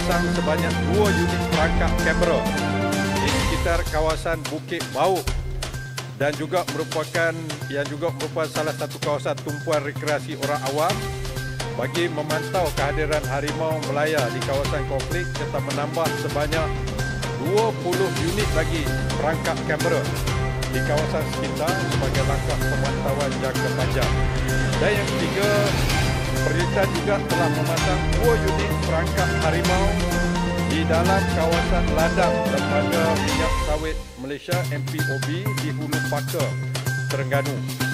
memasang sebanyak 2 unit perangkap kamera di sekitar kawasan Bukit Bauk dan juga merupakan salah satu kawasan tumpuan rekreasi orang awam bagi memantau kehadiran harimau Melaya di kawasan konflik serta menambah sebanyak 20 unit lagi perangkap kamera di kawasan sekitar sebagai langkah pemantauan jangka panjang. Dan yang ketiga, perintah juga telah memasang 2 unit perangkap harimau di dalam kawasan ladang Lembaga Minyak Sawit Malaysia MPOB di Hulu Paka, Terengganu.